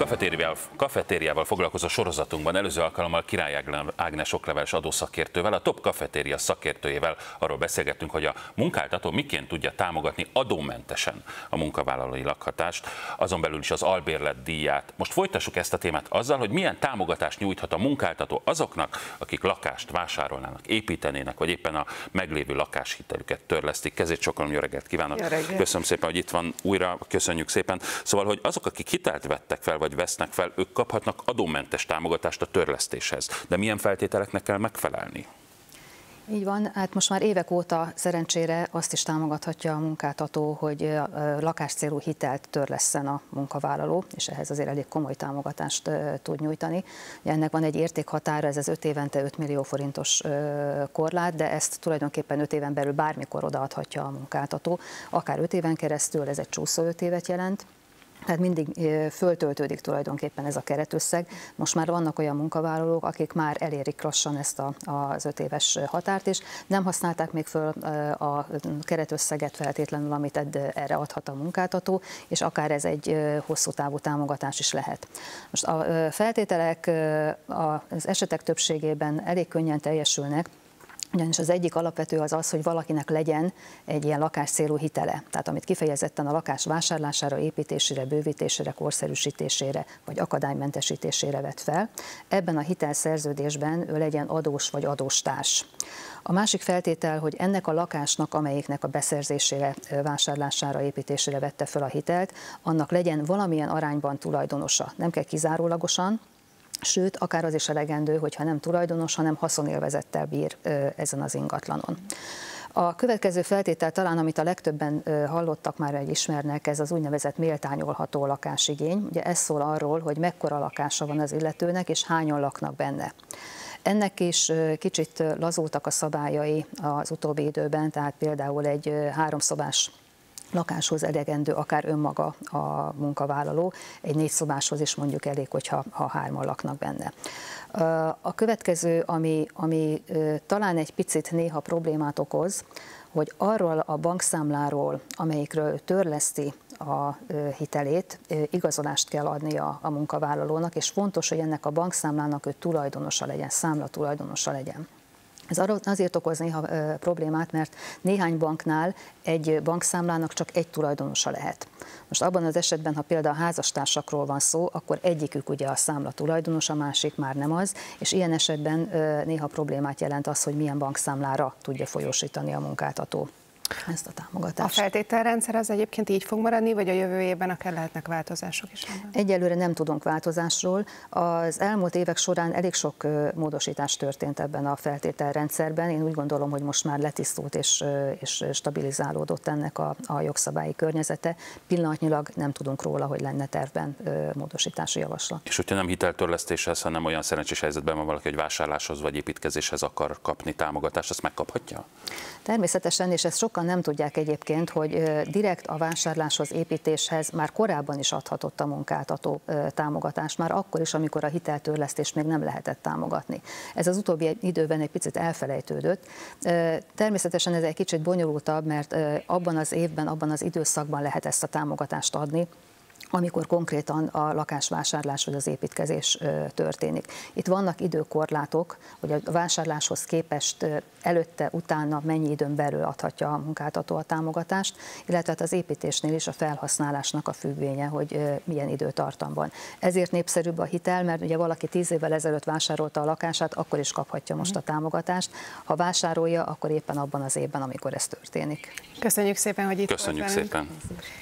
Kafetériával foglalkozó sorozatunkban előző alkalommal Király Ágnes okleveles adószakértővel, a Top Kafetéria szakértőjével arról beszélgettünk, hogy a munkáltató miként tudja támogatni adómentesen a munkavállalói lakhatást, azon belül is az albérlet díját. Most folytassuk ezt a témát azzal, hogy milyen támogatást nyújthat a munkáltató azoknak, akik lakást vásárolnának, építenének, vagy éppen a meglévő lakáshitelüket törlesztik. Kezét csokolom, jó reggelt kívánok! Köszönöm szépen, hogy itt van újra, köszönjük szépen. Szóval, hogy azok, akik hitelt vettek fel, vagy vesznek fel, ők kaphatnak adómentes támogatást a törlesztéshez. De milyen feltételeknek kell megfelelni? Így van, hát most már évek óta szerencsére azt is támogathatja a munkáltató, hogy lakáscélú hitelt törlesszen a munkavállaló, és ehhez azért elég komoly támogatást tud nyújtani. Ennek van egy értékhatára, ez az 5 évente 5 millió forintos korlát, de ezt tulajdonképpen 5 éven belül bármikor odaadhatja a munkáltató, akár 5 éven keresztül, ez egy csúszó 5 évet jelent. Tehát mindig föltöltődik tulajdonképpen ez a keretösszeg. Most már vannak olyan munkavállalók, akik már elérik lassan ezt az 5 éves határt is. Nem használták még föl a keretösszeget feltétlenül, amit erre adhat a munkáltató, és akár ez egy hosszú távú támogatás is lehet. Most a feltételek az esetek többségében elég könnyen teljesülnek, ugyanis az egyik alapvető az, hogy valakinek legyen egy ilyen lakáscélú hitele, tehát amit kifejezetten a lakás vásárlására, építésére, bővítésére, korszerűsítésére vagy akadálymentesítésére vett fel. Ebben a hitelszerződésben ő legyen adós vagy adóstárs. A másik feltétel, hogy ennek a lakásnak, amelyiknek a beszerzésére, vásárlására, építésére vette fel a hitelt, annak legyen valamilyen arányban tulajdonosa. Nem kell kizárólagosan, sőt, akár az is elegendő, hogyha nem tulajdonos, hanem haszonélvezettel bír ezen az ingatlanon. A következő feltétel talán, amit a legtöbben hallottak már, vagy ismernek, ez az úgynevezett méltányolható lakásigény. Ugye ez szól arról, hogy mekkora lakása van az illetőnek, és hányan laknak benne. Ennek is kicsit lazultak a szabályai az utóbbi időben, tehát például egy 3 szobás lakáshoz elegendő akár önmaga a munkavállaló, egy 4 szobáshoz is mondjuk elég, hogyha 3-an laknak benne. A következő, ami talán egy picit néha problémát okoz, hogy arról a bankszámláról, amelyikről törleszti a hitelét, igazolást kell adnia a munkavállalónak, és fontos, hogy ennek a bankszámlának ő tulajdonosa legyen, számla tulajdonosa legyen. Ez azért okoz néha problémát, mert néhány banknál egy bankszámlának csak egy tulajdonosa lehet. Most abban az esetben, ha például házastársakról van szó, akkor egyikük ugye a számla tulajdonos, a másik már nem az, és ilyen esetben néha problémát jelent az, hogy milyen bankszámlára tudja folyósítani a munkáltató ezt a támogatást. A feltételrendszer az egyébként így fog maradni, vagy a jövő évben akár lehetnek változások is? Egyelőre nem tudunk változásról. Az elmúlt évek során elég sok módosítás történt ebben a feltételrendszerben. Én úgy gondolom, hogy most már letisztult és stabilizálódott ennek a jogszabályi környezete. Pillanatnyilag nem tudunk róla, hogy lenne tervben módosítási javaslat. És hogyha nem hiteltörlesztéshez, hanem olyan szerencsés helyzetben van valaki, hogy vásárláshoz vagy építkezéshez akar kapni támogatást, azt megkaphatja? Természetesen, és ezt sokan nem tudják egyébként, hogy direkt a vásárláshoz, építéshez már korábban is adhatott a munkáltató támogatást, már akkor is, amikor a hiteltörlesztést még nem lehetett támogatni. Ez az utóbbi időben egy picit elfelejtődött. Természetesen ez egy kicsit bonyolultabb, mert abban az évben, abban az időszakban lehet ezt a támogatást adni, amikor konkrétan a lakásvásárlás vagy az építkezés történik. Itt vannak időkorlátok, hogy a vásárláshoz képest előtte, utána mennyi időn belül adhatja a munkáltató a támogatást, illetve az építésnél is a felhasználásnak a függvénye, hogy milyen időtartamban. Ezért népszerűbb a hitel, mert ugye valaki 10 évvel ezelőtt vásárolta a lakását, akkor is kaphatja most a támogatást. Ha vásárolja, akkor éppen abban az évben, amikor ez történik. Köszönjük szépen, hogy itt volt velünk. Köszönjük szépen.